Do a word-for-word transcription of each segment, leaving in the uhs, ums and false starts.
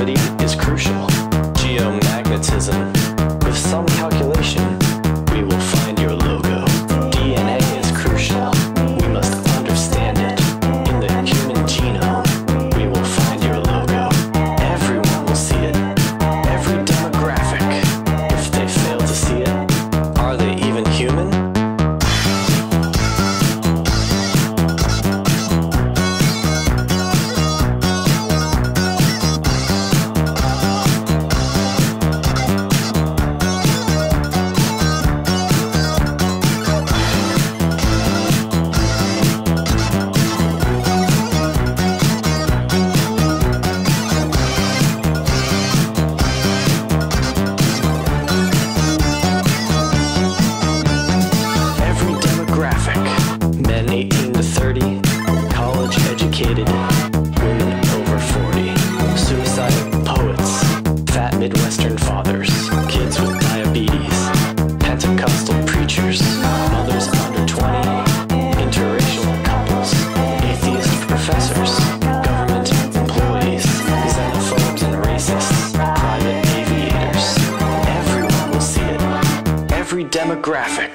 gravity is crucial. Geomagnetism. With some calculation, we will find your logo. D N A is crucial. We must understand it. In the human genome, we will find your logo. Everyone will see it. Every demographic. If they fail to see it, are they even human? Men eighteen to thirty, college educated, women over forty, suicidal poets, fat Midwestern fathers, kids with diabetes, Pentecostal preachers, mothers under twenty, interracial couples, atheist professors, government employees, xenophobes and racists, private aviators. Everyone will see it. Every demographic.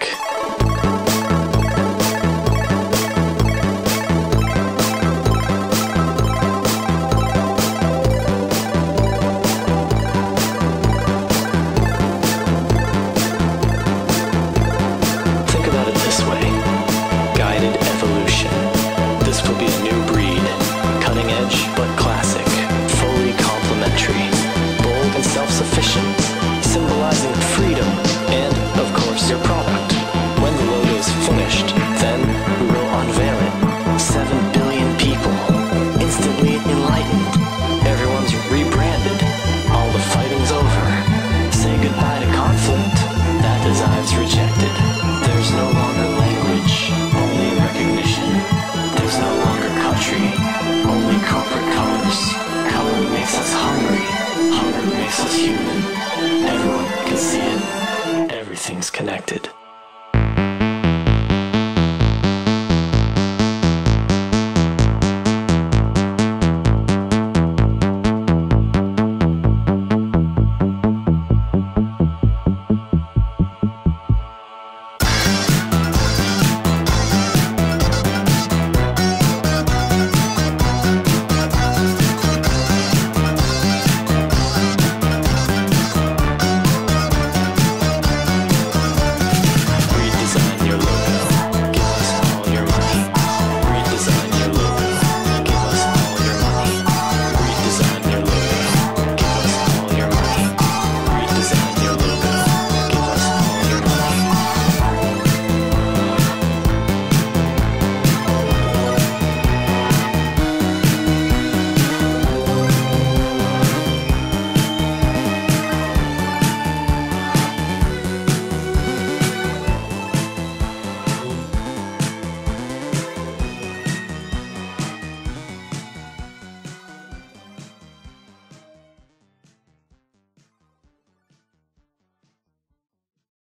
Self-sufficient, symbolizing freedom, and, of course, your product. When the logo is finished, then we will unveil it. Seven billion people, instantly enlightened. Everyone's rebranded. All the fighting's over. Say goodbye to conflict. That design's rejected. There's no longer language, only recognition. There's no longer country, only corporate colors. Color makes us hungry. Hunger makes us human. Everyone can see it. Everything's connected.